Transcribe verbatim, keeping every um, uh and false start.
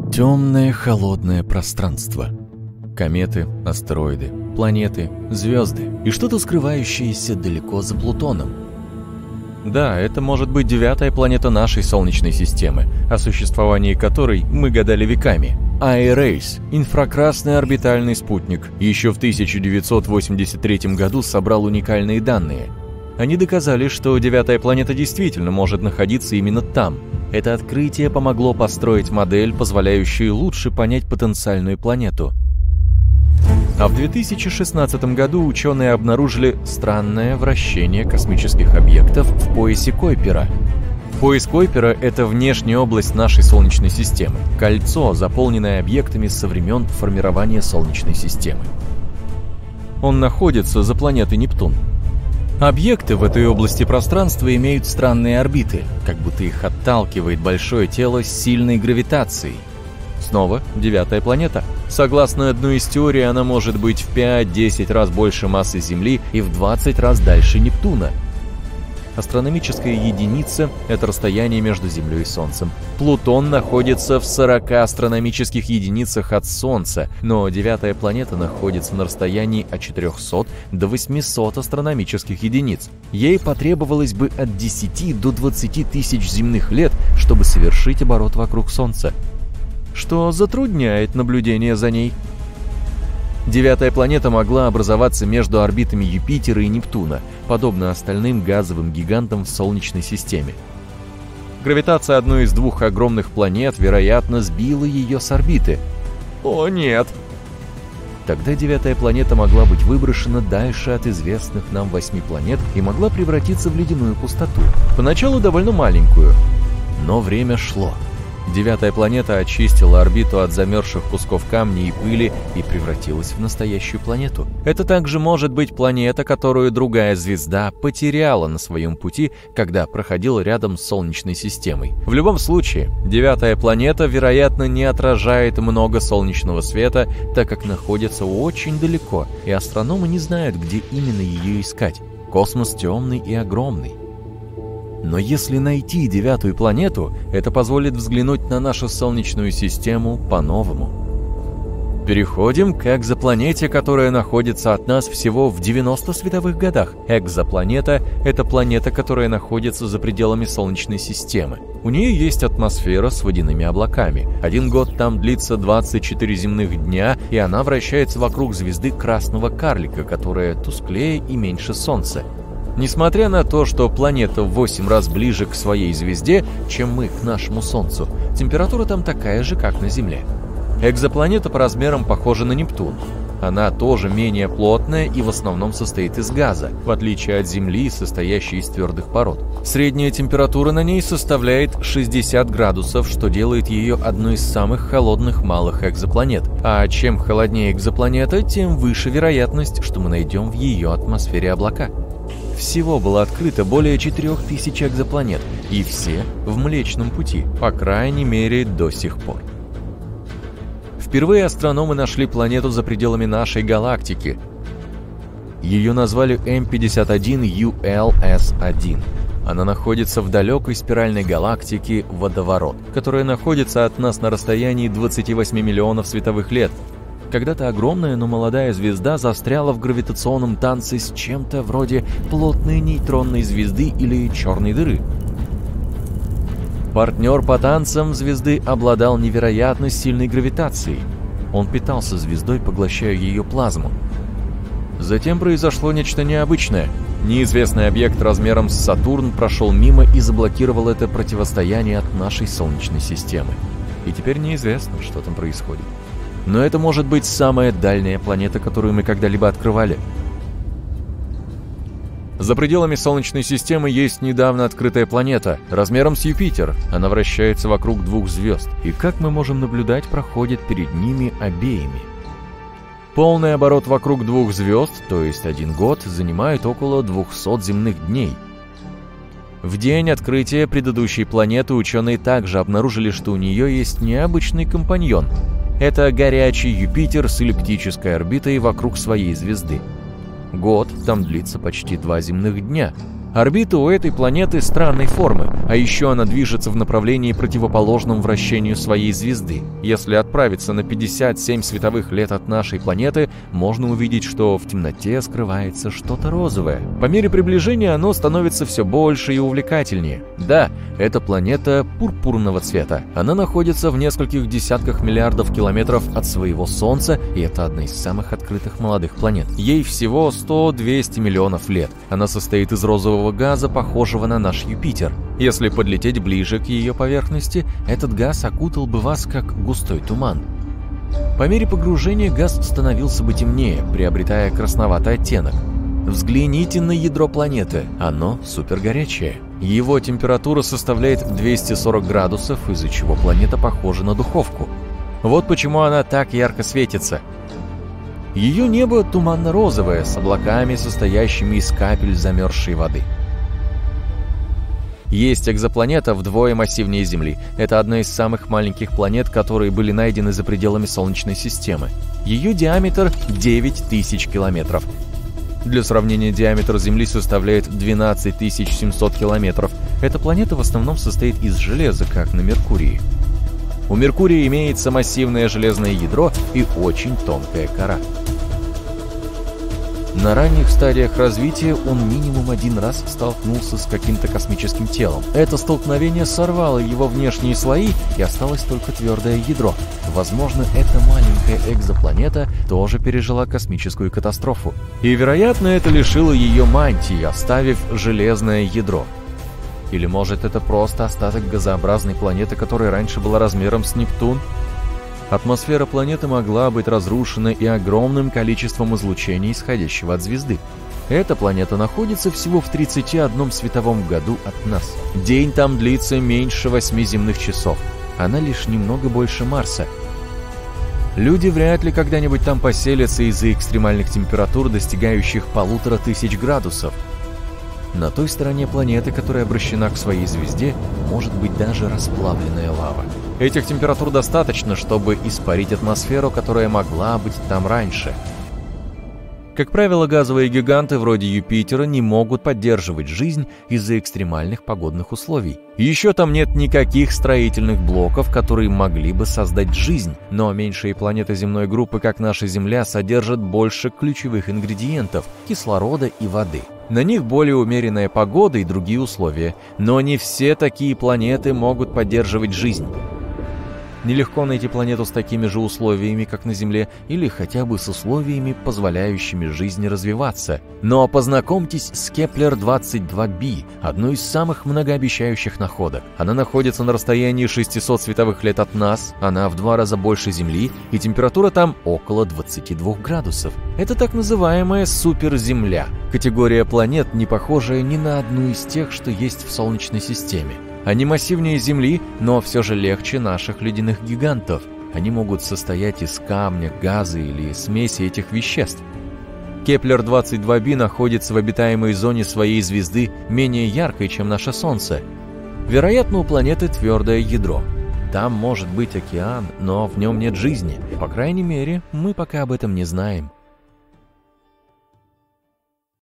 Темное холодное пространство. Кометы, астероиды, планеты, звезды и что-то скрывающееся далеко за Плутоном. Да, это может быть девятая планета нашей Солнечной системы, о существовании которой мы гадали веками. Айрейс – инфракрасный орбитальный спутник, еще в тысяча девятьсот восемьдесят третьем году собрал уникальные данные. Они доказали, что девятая планета действительно может находиться именно там. Это открытие помогло построить модель, позволяющую лучше понять потенциальную планету. А в две тысячи шестнадцатом году ученые обнаружили странное вращение космических объектов в поясе Койпера. Пояс Койпера – это внешняя область нашей Солнечной системы, кольцо, заполненное объектами со времен формирования Солнечной системы. Он находится за планетой Нептун. Объекты в этой области пространства имеют странные орбиты, как будто их отталкивает большое тело с сильной гравитацией. Снова девятая планета. Согласно одной из теорий, она может быть в пять-десять раз больше массы Земли и в двадцать раз дальше Нептуна. Астрономическая единица – это расстояние между Землей и Солнцем. Плутон находится в сорока астрономических единицах от Солнца, но девятая планета находится на расстоянии от четырехсот до восьмисот астрономических единиц. Ей потребовалось бы от десяти до двадцати тысяч земных лет, чтобы совершить оборот вокруг Солнца, что затрудняет наблюдение за ней. Девятая планета могла образоваться между орбитами Юпитера и Нептуна, подобно остальным газовым гигантам в Солнечной системе. Гравитация одной из двух огромных планет, вероятно, сбила ее с орбиты. О, нет! Тогда девятая планета могла быть выброшена дальше от известных нам восьми планет и могла превратиться в ледяную пустоту, поначалу довольно маленькую. Но время шло. Девятая планета очистила орбиту от замерзших кусков камня и пыли и превратилась в настоящую планету. Это также может быть планета, которую другая звезда потеряла на своем пути, когда проходила рядом с Солнечной системой. В любом случае, девятая планета, вероятно, не отражает много солнечного света, так как находится очень далеко, и астрономы не знают, где именно ее искать. Космос темный и огромный. Но если найти девятую планету, это позволит взглянуть на нашу Солнечную систему по-новому. Переходим к экзопланете, которая находится от нас всего в девяноста световых годах. Экзопланета – это планета, которая находится за пределами Солнечной системы. У нее есть атмосфера с водяными облаками. Один год там длится двадцать четыре земных дня, и она вращается вокруг звезды Красного Карлика, которая тусклее и меньше Солнца. Несмотря на то, что планета в восемь раз ближе к своей звезде, чем мы к нашему Солнцу, температура там такая же, как на Земле. Экзопланета по размерам похожа на Нептун. Она тоже менее плотная и в основном состоит из газа, в отличие от Земли, состоящей из твердых пород. Средняя температура на ней составляет шестьдесят градусов, что делает ее одной из самых холодных малых экзопланет. А чем холоднее экзопланета, тем выше вероятность, что мы найдем в ее атмосфере облака. Всего было открыто более четырёх тысяч экзопланет, и все в Млечном Пути, по крайней мере, до сих пор. Впервые астрономы нашли планету за пределами нашей галактики. Ее назвали эм пятьдесят один ю эл эс один. Она находится в далекой спиральной галактике Водоворот, которая находится от нас на расстоянии двадцати восьми миллионов световых лет. Когда-то огромная, но молодая звезда застряла в гравитационном танце с чем-то вроде плотной нейтронной звезды или черной дыры. Партнер по танцам звезды обладал невероятно сильной гравитацией. Он питался звездой, поглощая ее плазму. Затем произошло нечто необычное. Неизвестный объект размером с Сатурн прошел мимо и заблокировал это противостояние от нашей Солнечной системы. И теперь неизвестно, что там происходит. Но это может быть самая дальняя планета, которую мы когда-либо открывали. За пределами Солнечной системы есть недавно открытая планета, размером с Юпитер. Она вращается вокруг двух звезд, и, как мы можем наблюдать, проходит перед ними обеими. Полный оборот вокруг двух звезд, то есть один год, занимает около двухсот земных дней. В день открытия предыдущей планеты ученые также обнаружили, что у нее есть необычный компаньон. Это горячий Юпитер с эллиптической орбитой вокруг своей звезды. Год там длится почти два земных дня. Орбита у этой планеты странной формы. А еще она движется в направлении, противоположном вращению своей звезды. Если отправиться на пятьдесят семь световых лет от нашей планеты, можно увидеть, что в темноте скрывается что-то розовое. По мере приближения оно становится все больше и увлекательнее. Да, это планета пурпурного цвета. Она находится в нескольких десятках миллиардов километров от своего Солнца, и это одна из самых открытых молодых планет. Ей всего сто-двести миллионов лет. Она состоит из розового газа, похожего на наш Юпитер. Если подлететь ближе к ее поверхности, этот газ окутал бы вас как густой туман. По мере погружения газ становился бы темнее, приобретая красноватый оттенок. Взгляните на ядро планеты, оно супергорячее. Его температура составляет двести сорок градусов, из-за чего планета похожа на духовку. Вот почему она так ярко светится. Ее небо туманно-розовое, с облаками, состоящими из капель замерзшей воды. Есть экзопланета вдвое массивнее Земли. Это одна из самых маленьких планет, которые были найдены за пределами Солнечной системы. Ее диаметр девять тысяч километров. Для сравнения, диаметр Земли составляет двенадцать тысяч семьсот километров. Эта планета в основном состоит из железа, как на Меркурии. У Меркурия имеется массивное железное ядро и очень тонкая кора. На ранних стадиях развития он минимум один раз столкнулся с каким-то космическим телом. Это столкновение сорвало его внешние слои, и осталось только твердое ядро. Возможно, эта маленькая экзопланета тоже пережила космическую катастрофу. И, вероятно, это лишило ее мантии, оставив железное ядро. Или, может, это просто остаток газообразной планеты, которая раньше была размером с Нептун? Атмосфера планеты могла быть разрушена и огромным количеством излучения, исходящего от звезды. Эта планета находится всего в тридцати одном световом году от нас. День там длится меньше восьми земных часов. Она лишь немного больше Марса. Люди вряд ли когда-нибудь там поселятся из-за экстремальных температур, достигающих полутора тысяч градусов. На той стороне планеты, которая обращена к своей звезде, может быть даже расплавленная лава. Этих температур достаточно, чтобы испарить атмосферу, которая могла быть там раньше. Как правило, газовые гиганты вроде Юпитера не могут поддерживать жизнь из-за экстремальных погодных условий. Еще там нет никаких строительных блоков, которые могли бы создать жизнь, но меньшие планеты земной группы, как наша Земля, содержат больше ключевых ингредиентов – кислорода и воды. На них более умеренная погода и другие условия, но не все такие планеты могут поддерживать жизнь. Нелегко найти планету с такими же условиями, как на Земле, или хотя бы с условиями, позволяющими жизни развиваться. Но познакомьтесь с Кеплер двадцать два би, одной из самых многообещающих находок. Она находится на расстоянии шестисот световых лет от нас, она в два раза больше Земли, и температура там около двадцати двух градусов. Это так называемая суперземля, категория планет, не похожая ни на одну из тех, что есть в Солнечной системе. Они массивнее Земли, но все же легче наших ледяных гигантов. Они могут состоять из камня, газа или смеси этих веществ. Кеплер двадцать два би находится в обитаемой зоне своей звезды, менее яркой, чем наше Солнце. Вероятно, у планеты твердое ядро. Там может быть океан, но в нем нет жизни. По крайней мере, мы пока об этом не знаем.